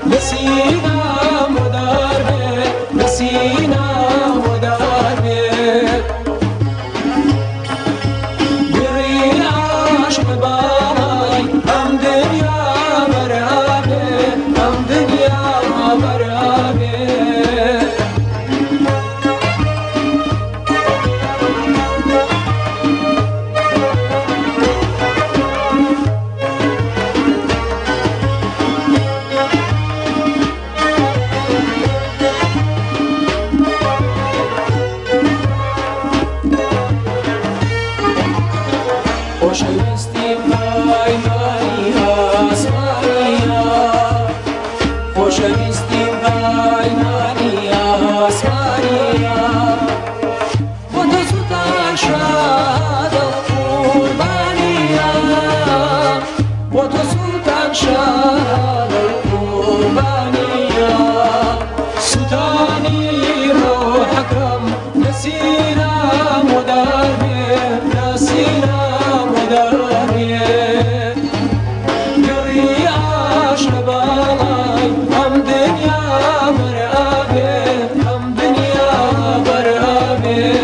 نسينا مدار نسينا مدار برياش باي هم دنيا برابي هم دنيا برابي خوشویستی مای مانیا سمانیا خوشویستی مای مانیا سمانیا و تو سلطان شاد قربانیا و تو سلطان شاد قربانیا سلطانی روحكم نسينا مداربي نسينا مداربي قرياش بالاي هم دنيا برابي هم دنيا برابي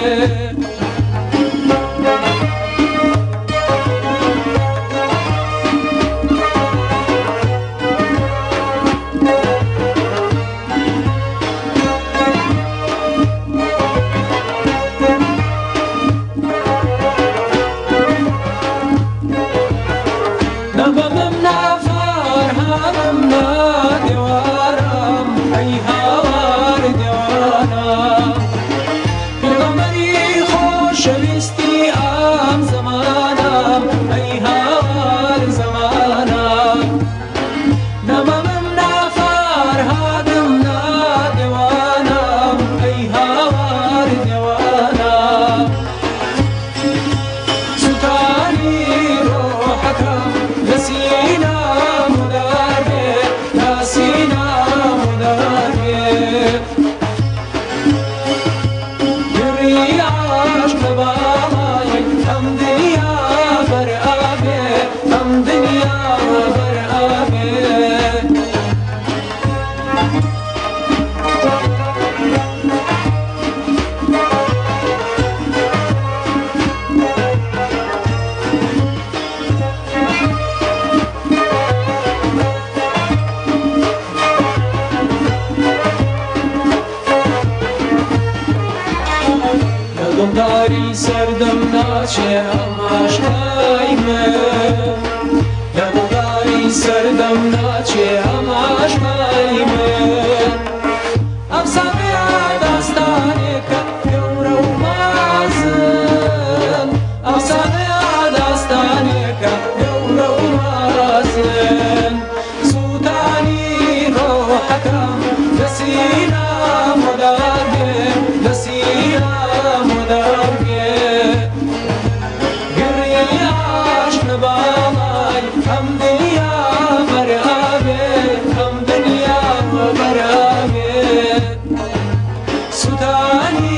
نبمنا فرهمنا دوارم أي هوار دوانا بغمري خوشويستي أم زمانم أي هوار زمانم نبمنا فرهمنا دوانم أي هوار دوانا سلطاني روحكم نسينا مداربي نسينا مداربي برياش بالاي هم دنيا برابي هم دنيا برابي داری سردم ناچه همش قایمه داری سردم ناچه همش قایمه افسانه داستانی که یورو مازن افسانه داستانی که یورو مازن سودانی روحکم نسینا مداربی نسینا مداربي قرياش نبالاي هم دنيا برابي هم دنيا برابي سوداني